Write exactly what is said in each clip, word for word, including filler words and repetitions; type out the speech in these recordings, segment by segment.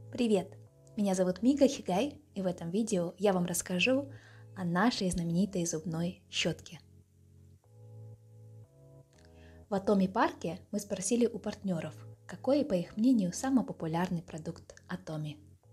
Привет! Меня зовут Мика Хигай, и в этом видео я вам расскажу о нашей знаменитой зубной щетке. В Atomy парке мы спросили у партнеров, какой, по их мнению, самый популярный продукт Atomy.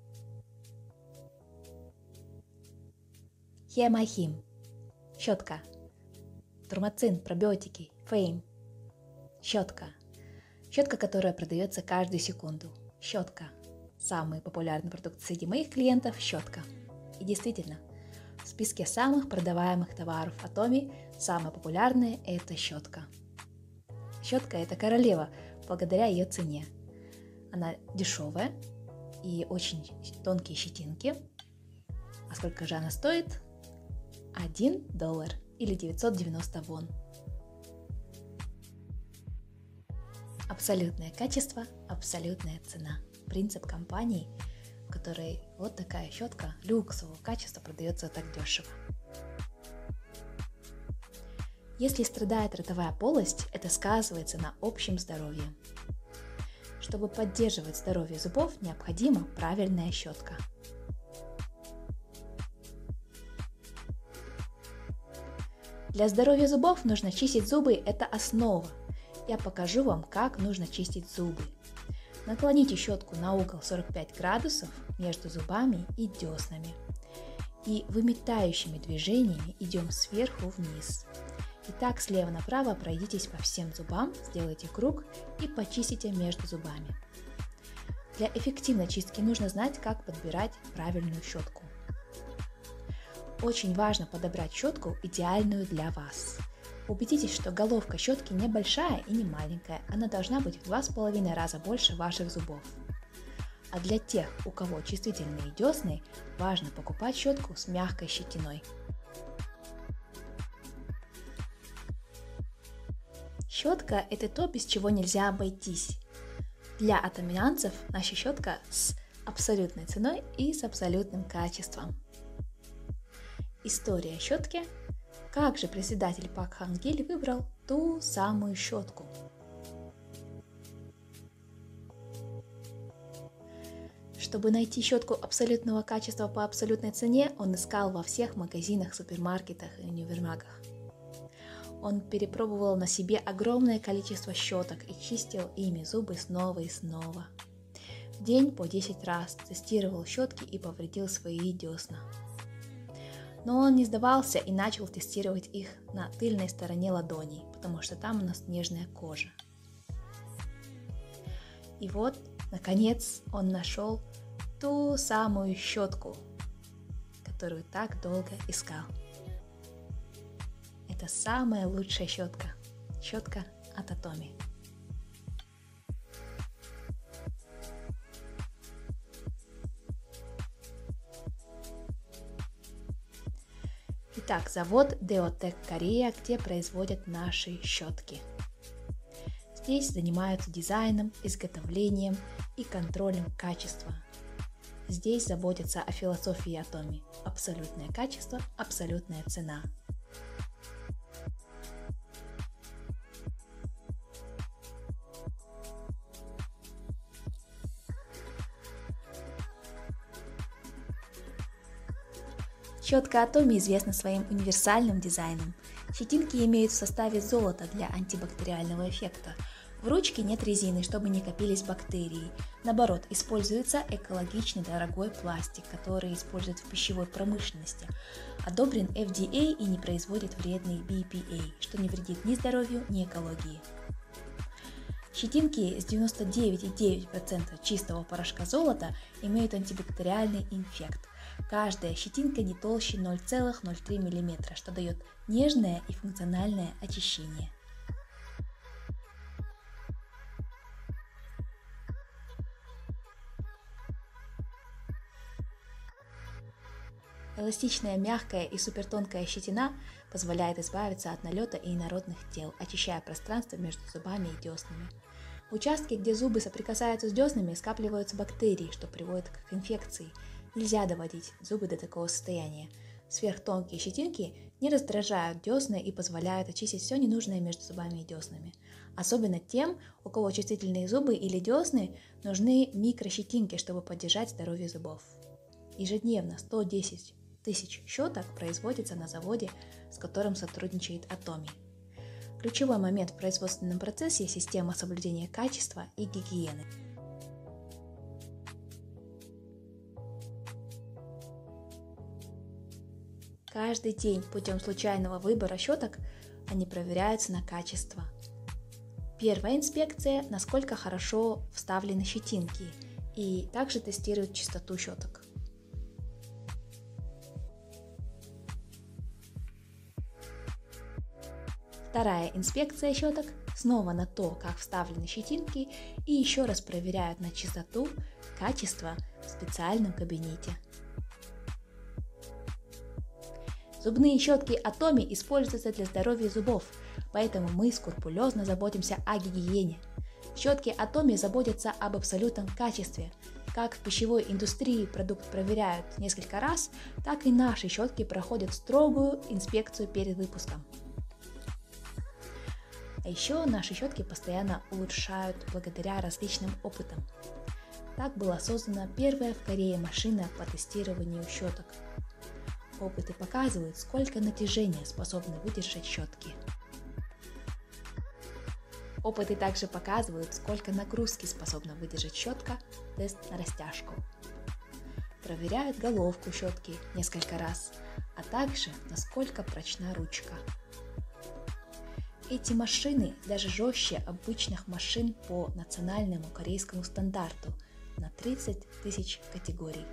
Хиамахим – щетка. Турмацин, пробиотики, фейм – щетка. Щетка, которая продается каждую секунду. Щетка. Самый популярный продукт среди моих клиентов – щетка. И действительно, в списке самых продаваемых товаров Atomy самое популярное – это щетка. Щетка – это королева благодаря ее цене. Она дешевая и очень тонкие щетинки. А сколько же она стоит? один доллар или девятьсот девяносто вон. Абсолютное качество, абсолютная цена. Принцип компании, в которой вот такая щетка люксового качества продается так дешево. Если страдает ротовая полость, это сказывается на общем здоровье. Чтобы поддерживать здоровье зубов, необходима правильная щетка. Для здоровья зубов нужно чистить зубы, это основа. Я покажу вам, как нужно чистить зубы. Наклоните щетку на угол сорок пять градусов между зубами и деснами. И выметающими движениями идем сверху вниз. Итак, слева направо пройдитесь по всем зубам, сделайте круг и почистите между зубами. Для эффективной чистки нужно знать, как подбирать правильную щетку. Очень важно подобрать щетку, идеальную для вас. Убедитесь, что головка щетки не большая и не маленькая, она должна быть в два с половиной раза больше ваших зубов. А для тех, у кого чувствительные десны, важно покупать щетку с мягкой щетиной. Щетка – это то, без чего нельзя обойтись. Для атомианцев наша щетка с абсолютной ценой и с абсолютным качеством. История щетки. Как же председатель Пак Хан Гиль выбрал ту самую щетку? Чтобы найти щетку абсолютного качества по абсолютной цене, он искал во всех магазинах, супермаркетах и универмагах. Он перепробовал на себе огромное количество щеток и чистил ими зубы снова и снова. В день по десять раз тестировал щетки и повредил свои десна. Но он не сдавался и начал тестировать их на тыльной стороне ладоней, потому что там у нас нежная кожа. И вот, наконец, он нашел ту самую щетку, которую так долго искал. Это самая лучшая щетка. Щетка от Atomy. Итак, завод Deotech Корея, где производят наши щетки. Здесь занимаются дизайном, изготовлением и контролем качества. Здесь заботятся о философии Atomy. Абсолютное качество, абсолютная цена. Щетка Atomy известна своим универсальным дизайном. Щетинки имеют в составе золото для антибактериального эффекта. В ручке нет резины, чтобы не копились бактерии. Наоборот, используется экологичный дорогой пластик, который используют в пищевой промышленности. Одобрен эф ди эй и не производит вредный би пи эй, что не вредит ни здоровью, ни экологии. Щетинки с девяносто девять и девять десятых процента чистого порошка золота имеют антибактериальный эффект. Каждая щетинка не толще ноль целых ноль три миллиметра, что дает нежное и функциональное очищение. Эластичная, мягкая и супертонкая щетина позволяет избавиться от налета и инородных тел, очищая пространство между зубами и деснами. В участке, где зубы соприкасаются с деснами, скапливаются бактерии, что приводит к инфекции. Нельзя доводить зубы до такого состояния. Сверхтонкие щетинки не раздражают десны и позволяют очистить все ненужное между зубами и деснами. Особенно тем, у кого чувствительные зубы или десны, нужны микрощетинки, чтобы поддержать здоровье зубов. Ежедневно сто десять тысяч щеток производится на заводе, с которым сотрудничает Atomy. Ключевой момент в производственном процессе – система соблюдения качества и гигиены. Каждый день путем случайного выбора щеток они проверяются на качество. Первая инспекция – насколько хорошо вставлены щетинки, и также тестируют чистоту щеток. Вторая инспекция щеток снова на то, как вставлены щетинки, и еще раз проверяют на чистоту, качество в специальном кабинете. Зубные щетки Atomy используются для здоровья зубов, поэтому мы скрупулезно заботимся о гигиене. Щетки Atomy заботятся об абсолютном качестве. Как в пищевой индустрии продукт проверяют несколько раз, так и наши щетки проходят строгую инспекцию перед выпуском. А еще наши щетки постоянно улучшают благодаря различным опытам. Так была создана первая в Корее машина по тестированию щеток. Опыты показывают, сколько натяжения способны выдержать щетки. Опыты также показывают, сколько нагрузки способна выдержать щетка, тест на растяжку. Проверяют головку щетки несколько раз, а также насколько прочна ручка. Эти машины даже жестче обычных машин по национальному корейскому стандарту на тридцать тысяч категорий.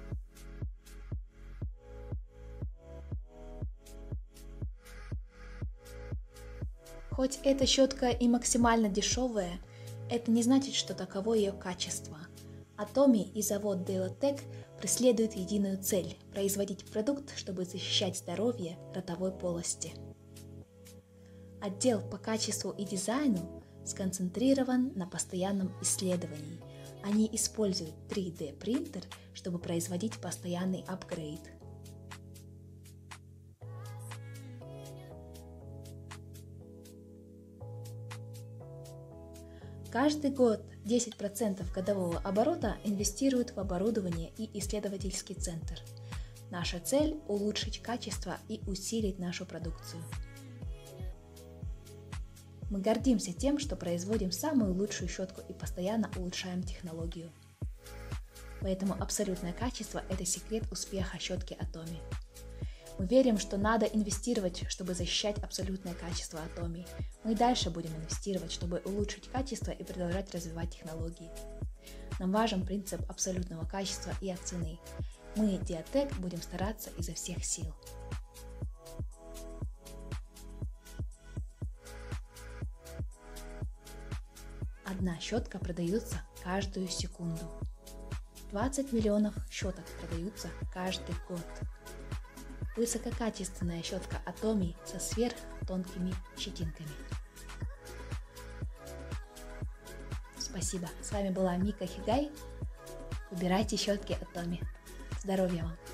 Хоть эта щетка и максимально дешевая, это не значит, что таково ее качество. Atomy и завод Delotec преследуют единую цель – производить продукт, чтобы защищать здоровье ротовой полости. Отдел по качеству и дизайну сконцентрирован на постоянном исследовании. Они используют три дэ принтер, чтобы производить постоянный апгрейд. Каждый год десять процентов годового оборота инвестируют в оборудование и исследовательский центр. Наша цель – улучшить качество и усилить нашу продукцию. Мы гордимся тем, что производим самую лучшую щетку и постоянно улучшаем технологию. Поэтому абсолютное качество – это секрет успеха щетки Atomy. Мы верим, что надо инвестировать, чтобы защищать абсолютное качество Atomy. Мы и дальше будем инвестировать, чтобы улучшить качество и продолжать развивать технологии. Нам важен принцип абсолютного качества и цены. Мы, Delotec, будем стараться изо всех сил. Одна щетка продается каждую секунду. двадцать миллионов щеток продаются каждый год. Высококачественная щетка Atomy со сверхтонкими щетинками. Спасибо. С вами была Мика Хигай. Выбирайте щетки Atomy. Здоровья вам!